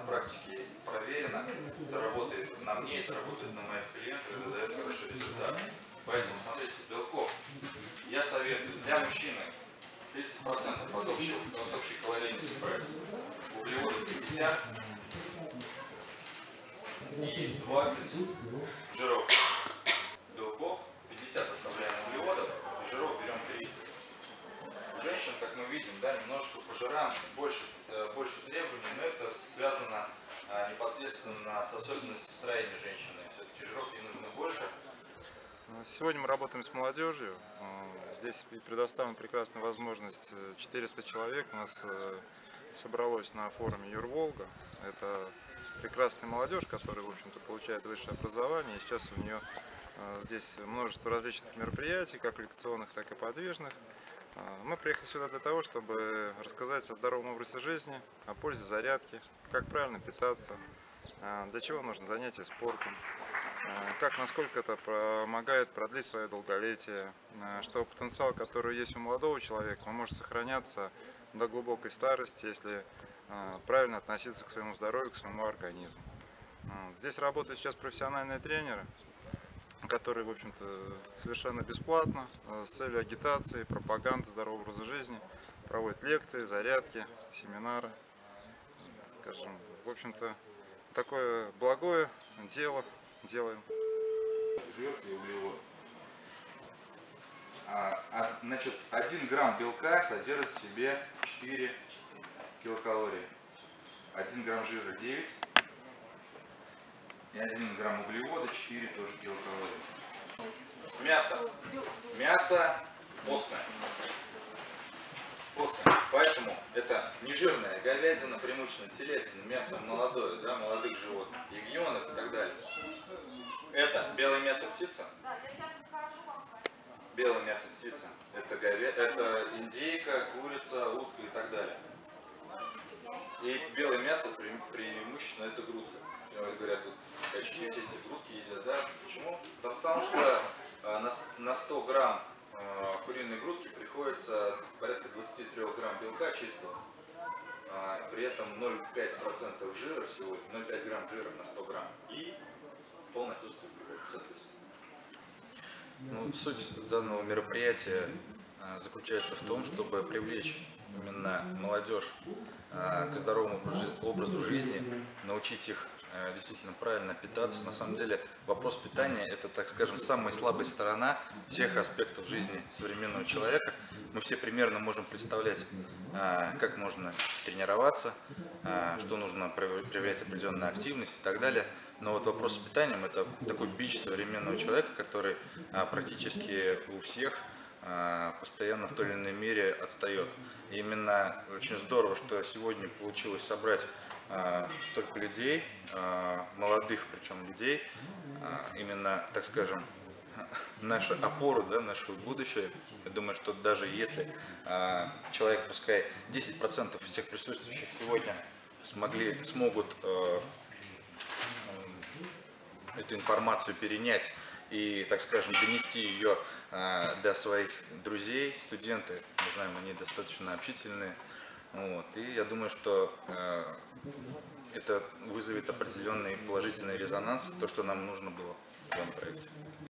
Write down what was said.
практике проверено, это работает на мне, это работает на моих клиентах, это дает хороший результат. Поэтому смотрите, белков я советую для мужчины 30% от общей калорийности брать, углеводов 50 и 20 жиров. Белков 50 оставляем углеводов, жиров берем 30. У женщин, как мы видим, да, немножко по жирам больше требований, но это связано непосредственно с особенностью строения женщины. Все-таки жиров ей нужно больше. Сегодня мы работаем с молодежью. Здесь предоставлена прекрасная возможность. 400 человек у нас собралось на форуме Юрволга. Это прекрасная молодежь, которая, в общем-то, получает высшее образование. И сейчас у нее здесь множество различных мероприятий, как лекционных, так и подвижных. Мы приехали сюда для того, чтобы рассказать о здоровом образе жизни, о пользе зарядки, как правильно питаться, для чего нужно занятие спортом, насколько это помогает продлить свое долголетие, что потенциал, который есть у молодого человека, он может сохраняться до глубокой старости, если правильно относиться к своему здоровью, к своему организму. Здесь работают сейчас профессиональные тренеры, которые, в общем-то, совершенно бесплатно, с целью агитации, пропаганды здорового образа жизни, проводят лекции, зарядки, семинары, скажем, в общем-то, такое благое дело делаем. Жир и углевод. Значит, 1 грамм белка содержит в себе 4 килокалории. 1 грамм жира 9 и 1 грамм углевода 4 тоже килокалории. Мясо. Мясо постное. Постное. Поэтому это нежирная говядина, преимущественно телятина, мясо молодое, да, молодых животных, ягненок и так далее. Это белое мясо птицы. Белое мясо птицы. Это индейка, курица, утка и так далее. И белое мясо преимущественно это грудка. Говорят, вот качки эти грудки едят, да? Почему? Да потому что на 100 грамм куриной грудки приходится порядка 23 грамм белка чистого. При этом 0,5% жира всего, 0,5 грамм жира на 100 грамм. И полное отсутствие углеводов, соответственно. Ну, суть данного мероприятия заключается в том, чтобы привлечь именно молодежь к здоровому образу жизни, научить их действительно правильно питаться. На самом деле вопрос питания — это, так скажем, самая слабая сторона всех аспектов жизни современного человека. Мы все примерно можем представлять, как можно тренироваться, что нужно проявлять определенную активность и так далее. Но вот вопрос с питанием — это такой бич современного человека, который практически у всех постоянно в той или иной мере отстает. И именно очень здорово, что сегодня получилось собрать столько людей, молодых причем людей, именно, так скажем, наша опора, да, наше будущее. Я думаю, что даже если человек, пускай 10% из всех присутствующих сегодня смогут эту информацию перенять и, так скажем, донести ее до своих друзей, студенты, мы знаем, они достаточно общительные. Вот. И я думаю, что это вызовет определенный положительный резонанс, то, что нам нужно было в этом проекте.